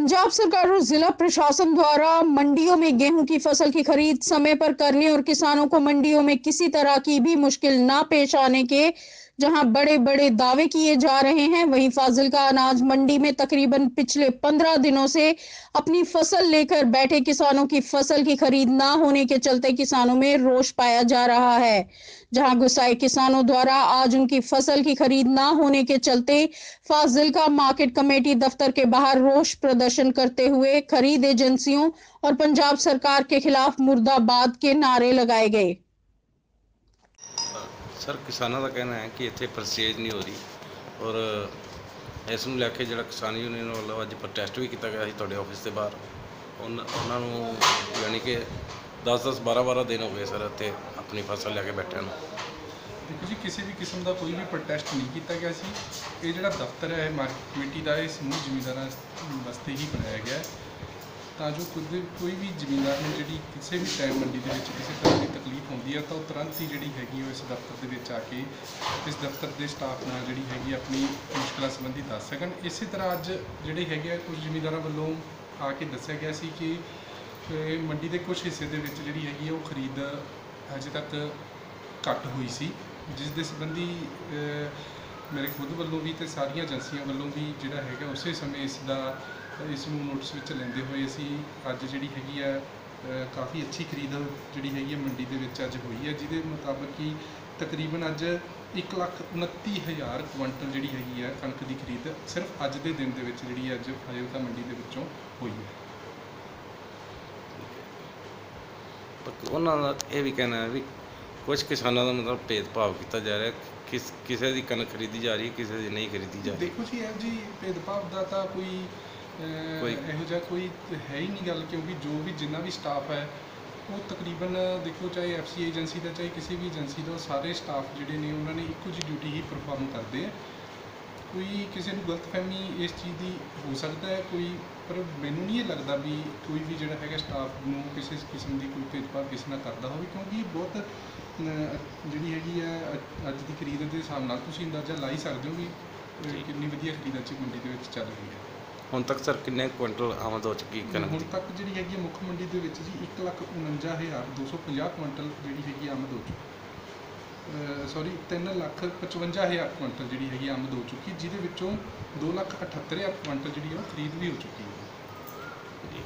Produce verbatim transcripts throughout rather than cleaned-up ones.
पंजाब सरकार और जिला प्रशासन द्वारा मंडियों में गेहूं की फसल की खरीद समय पर करने और किसानों को मंडियों में किसी तरह की भी मुश्किल ना पेश आने के जहां बड़े बड़े दावे किए जा रहे हैं, वहीं फाजिलका अनाज मंडी में तकरीबन पिछले पंद्रह दिनों से अपनी फसल लेकर बैठे किसानों की फसल की खरीद ना होने के चलते किसानों में रोष पाया जा रहा है। जहां गुस्साए किसानों द्वारा आज उनकी फसल की खरीद ना होने के चलते फाजिलका मार्केट कमेटी दफ्तर के बाहर रोष प्रदर्शन करते हुए खरीद एजेंसियों और पंजाब सरकार के खिलाफ मुर्दाबाद के नारे लगाए गए। सर किसानों का कहना है कि इतने परचेज नहीं हो रही और इस नूं लैके जिहड़ा किसान यूनियन वालों अज प्रोटेस्ट भी किया गया तुहाडे ऑफिस के बाहर उन्होंने यानी कि दस दस बारह बारह दिन हो गए सर इतने अपनी फसल लैके बैठे। देखो जी, किसी भी किस्म का कोई भी प्रोटेस्ट नहीं किया गया सी। ये जिहड़ा दफ्तर है मार्केट कमेटी का ये समूह जमींदारां वास्ते ही बनाया गया है ਤਾਂ जो खुद कोई भी जमींदार ਨੂੰ ਜਿਹੜੀ ਕਿਸੇ भी टाइम मंडी ਦੇ ਵਿੱਚ ਕਿਸੇ ਤਰ੍ਹਾਂ ਦੀ ਤਕਲੀਫ ਹੁੰਦੀ ਹੈ ਤਾਂ ਉਹ ਤੁਰੰਤ ਹੀ ਜਿਹੜੀ ਹੈਗੀ ਉਹ ਇਸ ਦਫ਼ਤਰ ਦੇ ਵਿੱਚ ਆ ਕੇ ਇਸ ਦਫ਼ਤਰ ਦੇ ਸਟਾਫ ਨਾਲ ਜਿਹੜੀ ਹੈਗੀ ਆਪਣੀ ਮੁਸ਼ਕਲਾਂ ਸੰਬੰਧੀ ਦੱਸ ਸਕਣ। ਇਸੇ ਤਰ੍ਹਾਂ ਅੱਜ ਜਿਹੜੇ ਹੈਗੇ ਆ ਕੁਝ ਜ਼ਮੀਂਦਾਰਾਂ ਵੱਲੋਂ ਆ ਕੇ ਦੱਸਿਆ ਗਿਆ ਸੀ ਕਿ ਮੰਡੀ ਦੇ ਕੁਝ ਹਿੱਸੇ ਦੇ ਵਿੱਚ ਜਿਹੜੀ ਹੈਗੀ ਉਹ ਖਰੀਦ ਅਜੇ ਤੱਕ ਘੱਟ ਹੋਈ ਸੀ, ਜਿਸ ਦੇ ਸੰਬੰਧੀ ਮੇਰੇ ਖੁਦ ਵੱਲੋਂ ਵੀ ਤੇ ਸਾਰੀਆਂ ਏਜੰਸੀਆਂ ਵੱਲੋਂ ਵੀ ਜਿਹੜਾ ਹੈਗਾ ਉਸੇ ਸਮੇਂ ਇਸ ਦਾ इस नोटिस में लेंदे हुए असी अज जी हैगी है काफ़ी अच्छी खरीद जी हैगी मंडी के अज हुई है, जिसके मुताबिक कि तकरीबन अज एक लख उनती हज़ार क्विंटल जी हैगी है कणक की खरीद सिर्फ अज के दिन के जी अज फाजिलका मंडी के विचों हुई है। उन्होंने ये भी कहना है भी कुछ किसानों का मतलब भेदभाव किया जा रहा है, किस किसी की कणक खरीदी जा रही है, किसी की नहीं खरीदी जा रही। देखो जी है जी भेदभाव का तो कोई ਇਹੋ ਜਿਹਾ ਕੋਈ ਹੈ ਹੀ ਨਹੀਂ ਗੱਲ, ਕਿਉਂਕਿ ਜੋ ਵੀ ਜਿੰਨਾ ਵੀ ਸਟਾਫ ਹੈ ਉਹ ਤਕਰੀਬਨ ਦੇਖੋ ਚਾਹੇ ਐਫ ਸੀ ਏਜੰਸੀ ਦਾ ਚਾਹੇ ਕਿਸੇ ਵੀ ਏਜੰਸੀ ਦਾ ਸਾਰੇ ਸਟਾਫ ਜਿਹੜੇ ਨੇ ਉਹਨਾਂ ਨੇ ਇੱਕੋ ਜਿਹੀ ਡਿਊਟੀ ਹੀ ਪਰਫਾਰਮ ਕਰਦੇ ਆ। ਕੋਈ ਕਿਸੇ ਨੂੰ ਗਲਤਫਹਿਮੀ ਇਸ ਚੀਜ਼ ਦੀ ਹੋ ਸਕਦਾ ਹੈ ਕੋਈ, ਪਰ ਮੈਨੂੰ ਨਹੀਂ ਇਹ ਲੱਗਦਾ ਵੀ ਕੋਈ ਵੀ ਜਿਹੜਾ ਹੈਗਾ ਸਟਾਫ ਨੂੰ ਕਿਸੇ ਕਿਸਮ ਦੀ ਕੋਈ ਭੇਦਭਾਵ ਕਿਸੇ ਨਾਲ ਕਰਦਾ ਹੋਵੇ, ਕਿਉਂਕਿ ਬਹੁਤ ਜਿਹੜੀ ਹੈਗੀ ਹੈ ਅੱਜ ਦੀ ਖਰੀਦ ਦੇ ਹਿਸਾਬ ਨਾਲ ਤੁਸੀਂ ਅੰਦਾਜ਼ਾ ਲਾ ਹੀ ਸਕਦੇ ਹੋ ਵੀ ਕਿੰਨੀ ਵਧੀਆ ਖਰੀਦ ਅੱਜ ਮੰਡੀ ਦੇ ਵਿੱਚ ਚੱਲ ਰਹੀ ਹੈ। ਹੁਣ ਤੱਕ ਸਰ ਕਿੰਨੇ ਕੁਇੰਟਲ ਆਮਦ ਹੋ ਚੁੱਕੀ ਕਣਕ? ਹੁਣ ਤੱਕ ਜਿਹੜੀ ਹੈਗੀ ਹੈ ਮੁੱਖ ਮੰਡੀ ਦੇ ਵਿੱਚ ਜੀ ਇੱਕ ਲੱਖ ਉਣੰਜਾ ਹਜ਼ਾਰ ਦੋ ਸੌ ਪੰਜਾਹ ਕੁਇੰਟਲ ਜਿਹੜੀ ਹੈਗੀ ਆਮਦ ਹੋ ਚੁੱਕੀ ਸੌਰੀ ਤਿੰਨ ਲੱਖ ਪਚਵੰਜਾ ਹਜ਼ਾਰ ਕੁਇੰਟਲ ਜਿਹੜੀ ਹੈਗੀ ਆਮਦ ਹੋ ਚੁੱਕੀ, ਜਿਹਦੇ ਵਿੱਚੋਂ ਦੋ ਲੱਖ ਅਠੱਤਰ ਹਜ਼ਾਰ ਕੁਇੰਟਲ ਜਿਹੜੀ ਉਹ ਖਰੀਦ ਵੀ ਹੋ ਚੁੱਕੀ ਹੈ।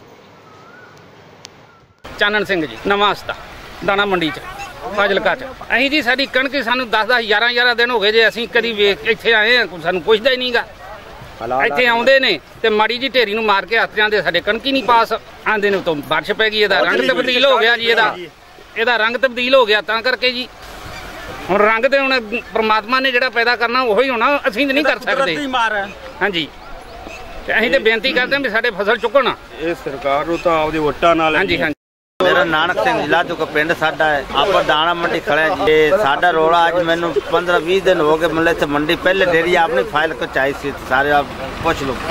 ਚਾਨਣ ਸਿੰਘ ਜੀ ਨਵਾਂ ਹਸਤਾ ਦਾਣਾ ਮੰਡੀ 'ਚ ਫਾਜ਼ਿਲਕਾ 'ਚ ਅਸੀਂ ਜੀ ਸਾਡੀ ਕਣਕ ਸਾਨੂੰ ਦਸ ਦਸ ਗਿਆਰਾਂ ਗਿਆਰਾਂ ਦਿਨ ਹੋ ਗਏ ਜੇ ਅਸੀਂ ਕਦੀ ਵੇਖ ਇੱਥੇ ਆਏ ਹਾਂ ਸਾਨੂੰ ਪੁੱਛਦਾ ਹੀ ਨਹੀਂ ਗਾ। ਇੱਥੇ ਆਉਂਦੇ ਨੇ ਤੇ ਮਾੜੀ ਜੀ ਢੇਰੀ ਨੂੰ ਮਾਰ ਕੇ ਹੱਥ ਜਾਂਦੇ ਸਾਡੇ ਕਣਕੀ ਨਹੀਂ ਪਾਸ ਆਂਦੇ ਨੇ ਉਤੋਂ ਬਾਰਿਸ਼ ਪੈ ਗਈ, ਇਹਦਾ ਰੰਗ ਤਬਦੀਲ ਹੋ ਗਿਆ ਜੀ, ਇਹਦਾ ਇਹਦਾ ਰੰਗ ਤਬਦੀਲ ਹੋ ਗਿਆ ਤਾਂ ਕਰਕੇ ਜੀ ਹੁਣ ਰੰਗ ਤੇ ਹੁਣ ਪਰਮਾਤਮਾ ਨੇ ਜਿਹੜਾ ਪੈਦਾ ਕਰਨਾ ਉਹੀ ਹੋਣਾ, ਅਸੀਂ ਤਾਂ ਨਹੀਂ ਕਰ ਸਕਦੇ। ਹਾਂਜੀ ਤੇ ਅਸੀਂ ਤੇ ਬੇਨਤੀ ਕਰਦੇ ਹਾਂ ਵੀ ਸਾਡੇ ਫਸਲ ਚੁੱਕਣ। ਇਹ ਸਰਕਾਰ ਨੂੰ ਤਾਂ ਆਪਦੇ ਵੋਟਾਂ ਨਾਲ। ਹਾਂਜੀ ਹਾਂਜੀ मेरा नानक सिंह लाधू का पिंड साडा है, आप दाना मंडी खड़े जी साडा रोड़ा अज मैनू पंद्रह बीस दिन हो गए, मतलब इतने मंडी पहले डेरी अपनी फाइल को चाहिए सी सारे आप पुछ लो।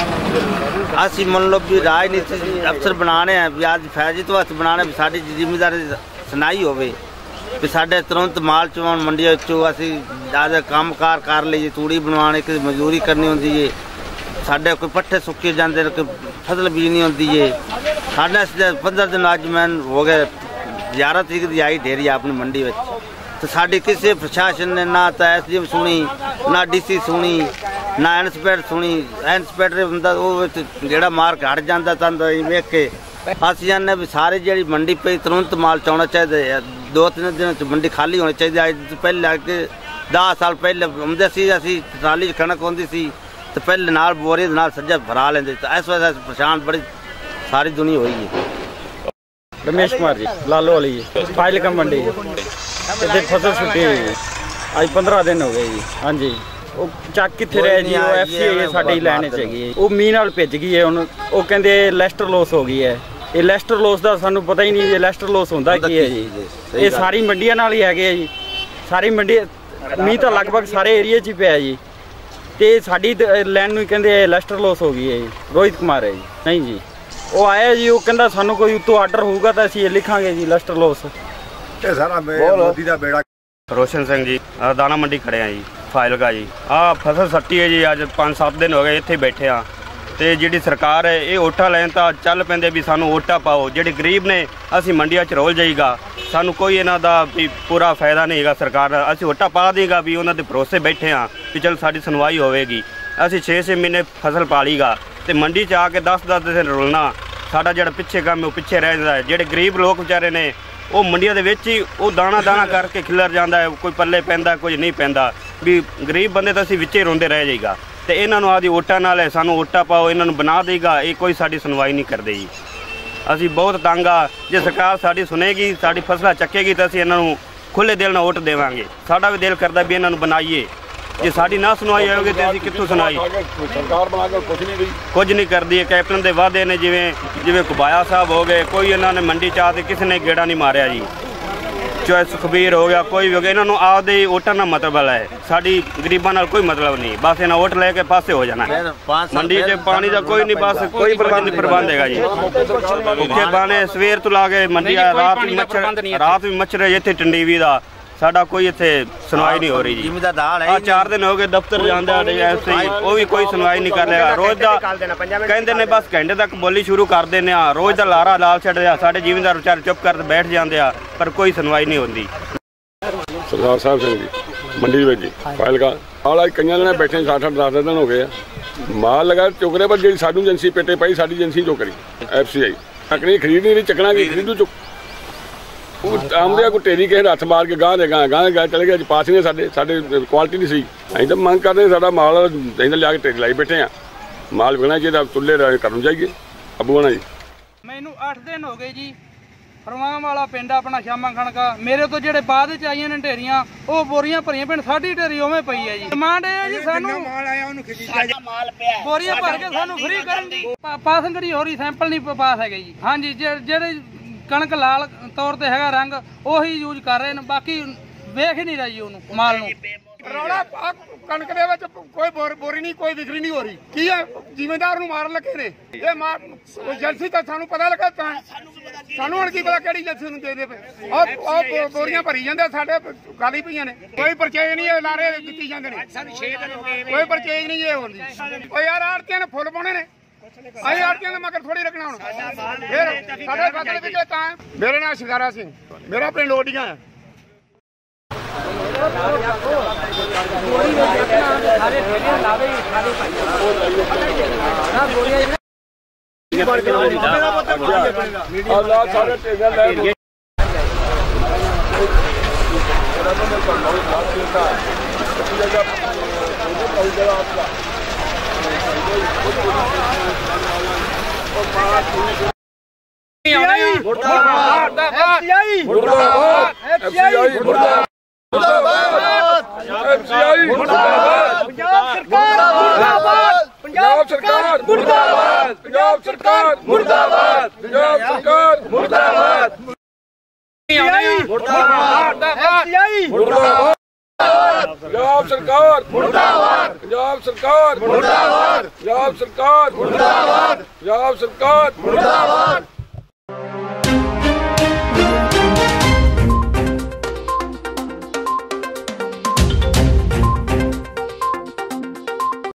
असी मन लो भी राजनीति अफसर बनाने हैं भी अज फैजित वास्ते बनाने भी साडी जिम्मेदारी सुनाई होवे भी साडे तुरंत माल चुवाण मंडिया चो असी ज्यादा काम कार कर लीए, तूड़ी बनवाने की मजदूरी करनी होंदी है, साडे कोई पट्ठे सुक्के जाते कोई फसल बीजनी होंदी है। साढ़े पंद्रह दिन अज मैं हो गए ग्यारह तरीक की आई ढेरी अपनी मंडी में, तो साड़ी किसी प्रशासन ने ना तो एस डी एम सुनी ना डी सी सुनी ना इंस्पैक्टर सुनी। इंस्पैक्टर बंदा जोड़ा मार के हट जाता था वेख के अस जाने भी सारी जी मंडी पे तुरंत माल चाहना चाहिए, दो तीन दिन मंडी खाली होनी चाहिए। अज पहले अगे दस साल पहले आते सी असी ट्राली कणक आती सी तो पहले नाल बोरी नाल सज्जा भरा लेंदे, तो इस वजह से परेशान बड़ी सारी दुनिया हुई है। रमेश कुमार जी लालो वाली जी फाजिलका मंडी इतने फसल सुटी हुई है अज पंद्रह दिन हो गए जी। हाँ जी वो ਚੱਕ ਕਿੱਥੇ ਰਿਹਾ ਜੀ, ਉਹ ਐਫ ਸੀ ਆਈ ਸਾਡੀ ਲਾਈਨ 'ਚ ਹੈਗੀ, ਉਹ ਮੀਂਹ ਨਾਲ ਭਿੱਜ ਗਈ ਹੈ। ਹੁਣ ਉਹ ਕਹਿੰਦੇ ਲੈਸਟਰ ਲੋਸ ਹੋ ਗਈ ਹੈ, ਇਹ ਲੈਸਟਰ ਲੋਸ ਦਾ ਸਾਨੂੰ ਪਤਾ ਹੀ ਨਹੀਂ ਇਹ ਲੈਸਟਰ ਲੋਸ ਹੁੰਦਾ ਕੀ ਹੈ ਜੀ। ਇਹ ਸਾਰੀ ਮੰਡੀਆਂ ਨਾਲ ਹੀ ਹੈਗੇ ਆ ਜੀ, ਸਾਰੀ ਮੰਡੀ ਮੀਂਹ ਤਾਂ ਲਗਭਗ ਸਾਰੇ ਏਰੀਆ 'ਚ ਹੀ ਪਿਆ ਜੀ, ਤੇ ਸਾਡੀ ਲਾਈਨ ਨੂੰ ਕਹਿੰਦੇ ਲੈਸਟਰ ਲੋਸ ਹੋ ਗਈ ਹੈ ਜੀ। ਰੋਹਿਤ ਕੁਮਾਰ ਹੈ ਜੀ। ਨਹੀਂ ਜੀ ਉਹ ਆਇਆ ਜੀ, ਉਹ ਕਹਿੰਦਾ ਸਾਨੂੰ ਕੋਈ ਉੱਤੋਂ ਆਰਡਰ ਹੋਊਗਾ ਤਾਂ ਅਸੀਂ ਇਹ ਲਿਖਾਂਗੇ ਜੀ ਲੈਸਟਰ ਲੋਸ। ਇਹ ਸਾਰਾ ਮੋਦੀ ਦਾ ਬੇੜਾ। रोशन सिंह जी दाना मंडी खड़े हैं जी फाजिलका जी। आ फसल सट्टी है जी, अज पाँच सत्त दिन हो गए इत्थे बैठे हाँ ਤੇ ਜਿਹੜੀ ਸਰਕਾਰ ਹੈ ਇਹ ਵੋਟਾਂ ਲੈਣ ਤਾਂ ਚੱਲ ਪੈਂਦੇ ਵੀ ਸਾਨੂੰ ਵੋਟਾਂ ਪਾਓ। ਜਿਹੜੇ ਗਰੀਬ ਨੇ ਅਸੀਂ ਮੰਡੀਆਂ 'ਚ ਰੋਲ ਜਾਈਗਾ, ਸਾਨੂੰ ਕੋਈ ਇਹਨਾਂ ਦਾ ਵੀ ਪੂਰਾ ਫਾਇਦਾ ਨਹੀਂ ਹੈਗਾ। ਸਰਕਾਰ ਅਸੀਂ ਵੋਟਾਂ ਪਾ ਦੇਗਾ ਵੀ ਉਹਨਾਂ ਦੇ ਭਰੋਸੇ ਬੈਠੇ ਹਾਂ ਵੀ ਚਲ ਸਾਡੀ ਸੁਣਵਾਈ ਹੋਵੇਗੀ। ਅਸੀਂ ਛੇ ਛੇ ਮਹੀਨੇ ਫਸਲ ਪਾਲੀਗਾ ਤੇ ਮੰਡੀ 'ਚ ਆ ਕੇ ਦਸ ਦਸ ਦਿਨ ਰੁਲਣਾ, ਸਾਡਾ ਜਿਹੜਾ ਪਿੱਛੇ ਕੰਮ ਉਹ ਪਿੱਛੇ ਰਹਿ ਜਾਂਦਾ ਹੈ। ਜਿਹੜੇ ਗਰੀਬ ਲੋਕ ਵਿਚਾਰੇ ਨੇ ਉਹ ਮੰਡੀਆਂ ਦੇ ਵਿੱਚ ਹੀ ਉਹ ਦਾਣਾ ਦਾਣਾ ਕਰਕੇ ਖਿਲਰ ਜਾਂਦਾ ਹੈ, ਕੋਈ ਪੱਲੇ ਪੈਂਦਾ ਕੁਝ ਨਹੀਂ ਪੈਂਦਾ। ਵੀ ਗਰੀਬ ਬੰਦੇ ਤਾਂ ਅਸੀਂ ਵਿੱਚੇ ਰੋਂਦੇ ਰਹਿ ਜਾਈਗਾ ਤੇ ਇਹਨਾਂ ਨੂੰ ਆਦੀ ਵੋਟਾਂ ਨਾਲ ਸਾਨੂੰ ਵੋਟਾਂ ਪਾਓ, ਇਹਨਾਂ ਨੂੰ ਬਣਾ ਦੇਗਾ, ਇਹ ਕੋਈ ਸਾਡੀ ਸੁਣਵਾਈ ਨਹੀਂ ਕਰਦੇ ਜੀ। ਅਸੀਂ ਬਹੁਤ ਤੰਗ ਆ। ਜੇ ਸਰਕਾਰ ਸਾਡੀ ਸੁਣੇਗੀ, ਸਾਡੀ ਫਸਲਾਂ ਚੱਕੇਗੀ ਤਾਂ ਅਸੀਂ ਇਹਨਾਂ ਨੂੰ ਖੁੱਲ੍ਹੇ ਦਿਲ ਨਾਲ ਵੋਟ ਦੇਵਾਂਗੇ। ਸਾਡਾ ਵੀ ਦਿਲ ਕਰਦਾ ਵੀ ਇਹਨਾਂ ਨੂੰ ਬਣਾਈਏ। ਜੇ ਸਾਡੀ ਨਾ ਸੁਣਵਾਈ ਹੋਵੇਗੀ ਤਾਂ ਅਸੀਂ ਕਿੱਥੋਂ ਸੁਣਾਈ? ਸਰਕਾਰ ਬਣਾ ਕੇ ਕੁਝ ਨਹੀਂ ਰਹੀ, ਕੁਝ ਨਹੀਂ ਕਰਦੀ ਹੈ। ਕੈਪਟਨ ਦੇ ਵਾਅਦੇ ਨੇ, ਜਿਵੇਂ ਜਿਵੇਂ ਕੁਬਾਇਆ ਸਾਹਿਬ ਹੋ ਗਏ, ਕੋਈ ਇਹਨਾਂ ਨੇ ਮੰਡੀ 'ਚ ਆ ਕੇ ਕਿਸੇ ਨੇ ਗੇੜਾ ਨਹੀਂ ਮਾਰਿਆ ਜੀ। ਚਾਹੇ ਸੁਖਬੀਰ ਹੋ ਗਿਆ, ਕੋਈ ਵੀ ਹੋ ਗਿਆ, ਇਹਨਾਂ ਨੂੰ ਆਪਦੇ ਵੋਟਾਂ ਨਾਲ ਮਤਲਬ ਹੈ, ਸਾਡੀ ਗਰੀਬਾਂ ਨਾਲ ਕੋਈ ਮਤਲਬ ਨਹੀਂ। ਬਸ ਇਹਨਾਂ ਵੋਟ ਲੈ ਕੇ ਪਾਸੇ ਹੋ ਜਾਣਾ। ਮੰਡੀ 'ਚ ਪਾਣੀ ਦਾ ਕੋਈ ਨਹੀਂ, ਬਸ ਕੋਈ ਪ੍ਰਬੰਧ ਨਹੀਂ ਪ੍ਰਬੰਧ ਹੈਗਾ ਜੀ। ਭੁੱਖੇ ਬਾਣੇ ਸਵੇਰ ਤੋਂ ਲਾ ਕੇ ਮੰਡੀ ਆ, ਰਾਤ ਵੀ ਮੱਛਰ ਰਾਤ ਵੀ ਮੱਛਰ ਇੱਥੇ ਟੰਡੀਵੀ ਦਾ, ਸਾਡਾ ਕੋਈ ਇੱਥੇ ਸੁਣਵਾਈ ਨਹੀਂ ਹੋ ਰਹੀ ਜੀ। ਆ ਚਾਰ ਦਿਨ ਹੋ ਗਏ ਦਫ਼ਤਰ ਜਾਂਦਾ ਐਸੇ ਹੀ, ਉਹ ਵੀ ਕੋਈ ਸੁਣਵਾਈ ਨਹੀਂ ਕਰ ਰਿਹਾ। ਰੋਜ਼ ਦਾ ਕਹਿੰਦੇ ਨੇ ਬਸ ਘੰਟੇ ਤੱਕ ਬੋਲੀ ਸ਼ੁਰੂ ਕਰ ਦਿੰਦੇ ਆ, ਰੋਜ਼ ਦਾ ਲਾਰਾ ਲਾਲ ਛੱਡ ਰਿਹਾ। ਸਾਡੇ ਜ਼ਿਮੀਂਦਾਰ ਵਿਚਾਰੇ ਚੁੱਪ ਕਰ ਬੈਠ ਜਾਂਦੇ ਆ, ਪਰ ਕੋਈ ਸੁਣਵਾਈ ਨਹੀਂ ਹੁੰਦੀ। ਸਰਦਾਰ ਸਾਹਿਬ ਸਿੰਘ ਜੀ ਮੰਡੀ ਵਿੱਚ ਜੀ ਫਾਇਲਕਾ ਆਲਾ ਕਈਆਂ ਨੇ ਬੈਠੇ ਸੱਠ ਅੱਠ ਦਸ ਦਿਨ ਹੋ ਗਏ ਆ, ਮਾਲ ਲਗਾ ਚੁੱਕ ਰਹੇ, ਪਰ ਜਿਹੜੀ ਸਾਡੀ ਏਜੰਸੀ ਪੇਟੇ ਪਾਈ, ਸਾਡੀ ਏਜੰਸੀ ਜੋ ਕਰੀ ਐਫ ਸੀ ਆਈ ਚੱਕਣੀ ਖਰੀਦ ਨਹੀਂ ਰਹੀ, ਚੱਕਣਾ ਕੀ ਖਰੀਦੂ ਚੁੱਕ ਆਉਂਦੇ ਆ ਕੋਈ ਢੇਰੀ ਕਿਸੇ ਹੱਥ ਮਾਰ ਕੇ ਗਾਹ ਦੇ ਗਾਂ ਗਾਹ ਗਾਹ ਚਲੇ ਗਏ। ਅੱਜ ਪਾਸ ਨੇ ਸਾਡੇ ਸਾਡੇ ਕੁਆਲਿਟੀ ਨਹੀਂ ਸੀ। ਅਸੀਂ ਤਾਂ ਮੰਗ ਕਰਦੇ ਸਾਡਾ ਮਾਲ ਅਸੀਂ ਤਾਂ ਲਿਆ ਕੇ ਢੇਰੀ ਲਾਈ ਬੈਠੇ ਆ, ਮਾਲ ਵਿਕਣਾ ਚਾਹੀਦਾ, ਤੁੱਲੇ ਕਰਨ ਜਾਈਏ ਅੱਬੂਣਾ ਜੀ। ਮੈਨੂੰ ਅੱਠ ਦਿਨ ਹੋ ਗਏ ਜੀ। ਫਰਮਾਨ ਵਾਲਾ ਪਿੰਡ ਆਪਣਾ ਸ਼ਾਮਾ ਖਣਕਾ, ਮੇਰੇ ਤੋਂ ਜਿਹੜੇ ਬਾਅਦ ਚ ਆਈਆਂ ਨੇ ਢੇਰੀਆਂ ਉਹ ਬੋਰੀਆਂ ਭਰੀਆਂ ਪਿੰਡ, ਸਾਡੀ ਢੇਰੀ ਉਵੇਂ ਪਈ ਹੈ ਜੀ। ਡਿਮਾਂਡ ਇਹ ਹੈ ਜੀ ਸਾਨੂੰ ਮਾਲ ਆਇਆ ਉਹਨੂੰ ਖਿੱਚੀ ਬੋਰੀਆਂ ਭਰ ਕੇ ਸਾਨੂੰ ਫ੍ਰੀ ਕਰਨ ਦੀ। ਪਾਸੰਗਰੀ ਹੋ ਰਹੀ ਸੈਂਪਲ ਨਹੀਂ ਪਾਸ ਹੈਗੇ ਜੀ। ਹਾਂਜੀ ਜਿਹੜੇ ਕਣਕ ਲਾਲ ਤੌਰ ਤੇ ਹੈਗਾ ਰੰਗ ਉਹੀ ਯੂਜ਼ ਕਰ ਰਹੇ ਨੇ, ਬਾਕੀ ਵੇਖ ਹੀ ਨਹੀਂ ਰਹੀ ਉਹਨੂੰ ਮਾਲ ਨੂੰ। ਰੌਲਾ ਕਣਕ ਦੇ ਵਿੱਚ ਕੋਈ ਬੋਰੀ ਨਹੀਂ, ਕੋਈ ਵਿਕਰੀ ਨਹੀਂ ਹੋ ਰਹੀ। ਕੀ ਹੈ ਜ਼ਿਮੀਂਦਾਰ ਨੂੰ ਮਾਰਨ ਲੱਗੇ ਨੇ ਇਹ ਏਜੰਸੀ ਤਾਂ ਸਾਨੂੰ ਪਤਾ ਲੱਗਾ ਤਾਂ ਸਾਨੂੰ ਹੁਣ ਕੀ ਪਤਾ ਕਿਹੜੀ ਏਜੰਸੀ ਨੂੰ ਦੇ ਦੇ ਪਏ। ਉਹ ਬੋਰੀਆਂ ਭਰੀ ਜਾਂਦੇ, ਸਾਡੇ ਖਾਲੀ ਪਈਆਂ ਨੇ, ਕੋਈ ਪਰਚੇਜ ਨਹੀਂ। ਇਹ ਲਾਰੇ ਦਿੱਤੀ ਜਾਂਦੇ ਨੇ, ਕੋਈ ਪਰਚੇਜ ਨਹੀਂ ਇਹ ਹੁੰਦੀ। ਉਹ ਯਾਰ ਆੜਤੀਆਂ ਨੇ ਫੁੱਲ ਪਾਉਣੇ ਨੇ, ਅਸੀਂ ਆੜਤੀਆਂ ਦੇ ਮਗਰ ਥੋੜੀ ਰੱਖਣਾ ਹੁਣ। ਫਿਰ ਸਾਡੇ ਫਸਲ ਵਿਕੇ ਤਾਂ। ਮੇਰੇ ਨਾਲ ਸ਼ਿਕਾਰਾ ਸਿੰਘ, ਮੇਰਾ ਪਿੰਡ ਲੋਡੀਆਂ ਹੈ। ਪੰਜਾਬ ਸਰਕਾਰ ਮੁਰਦਾਬਾਦ, ਪੰਜਾਬ ਸਰਕਾਰ ਮੁਰਦਾਬਾਦ, ਪੰਜਾਬ ਸਰਕਾਰ ਮੁਰਦਾਬਾਦ, ਪੰਜਾਬ ਸਰਕਾਰ ਮੁਰਦਾਬਾਦ, ਪੰਜਾਬ ਸਰਕਾਰ ਮੁਰਦਾਬਾਦ, ਪੰਜਾਬ ਸਰਕਾਰ ਮੁਰਦਾਬਾਦ, ਪੰਜਾਬ ਸਰਕਾਰ ਮੁਰਦਾਬਾਦ।